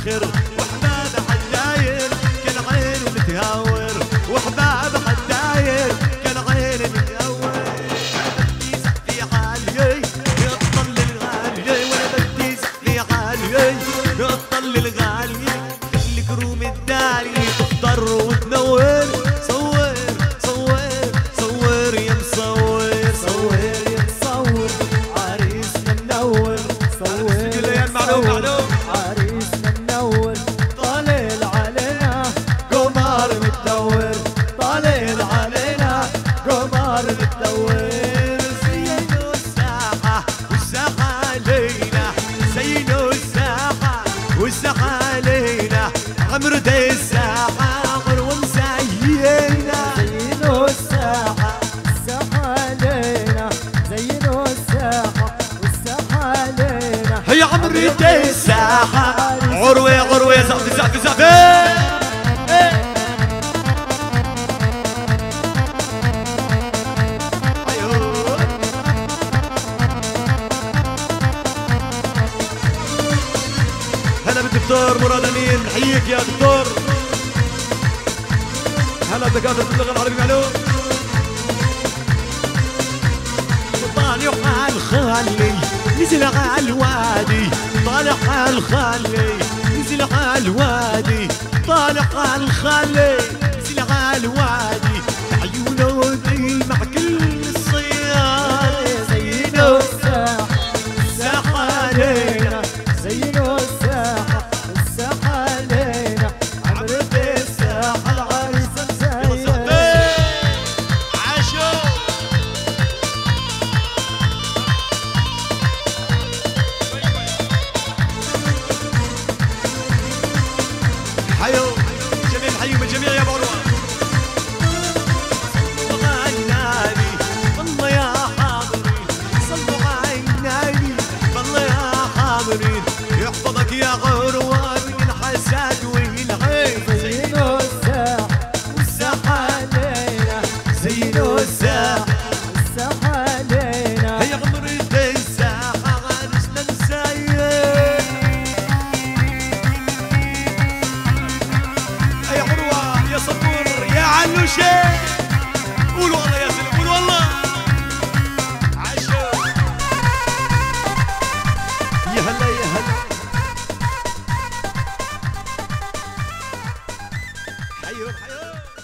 الاخر، وحباب حداير كالعين متهور، وحباب حداير كالعين متهور. انا بدي في عاليي يطل الغالي، وانا بدي في عاليي يطل الغالي، خليك روم الدالي تفطر وتنور. صور صور صور يا مصور، صور يا مصور عريسنا منور. صور معلوم عريسنا منور، طالع علينا قمر متدور، طالع علينا قمر متدور. زينوا الساحة والساحة علينا، زينوا الساحة والساحة علينا، عمرو الساحة غروة مزينة. زينوا الساحة والساحة علينا، زينوا الساحة والساحة علينا، هي عمرو الساحة. عروة عروة زعفي زعفي زعفي. هلا بالدكتور مراد امين، نحييك يا دكتور. هلا بدكاتره اللغه العربيه معلوم. طالع على الخالي نزل على الوادي، طالع على الخالي نزل على الوادي، طالع على الخالي نزل على الوادي، عيونه ذي مع كل الصياد. زينوا الساحة الساحة علينا، زينوا الساحة الساحة علينا، عمرو الساحة العريس مزين. عاشوا حيو جميع الحي بالجميع يا بروة. صلوا على النبي والله يا حاضرين، صلوا على النبي والله يا حاضرين، يحفظك يا غروة من الحسد والعين. زينوا الساحة والساحة علينا، زينوا الساحة والساحة علينا، هي عمرو الساحة عرسنا مزين. يا عروة يا صبور يا علوشة، قولوا والله يا سلام، قولوا والله. عاشوا يا هلا يا هلا. حيو حيو.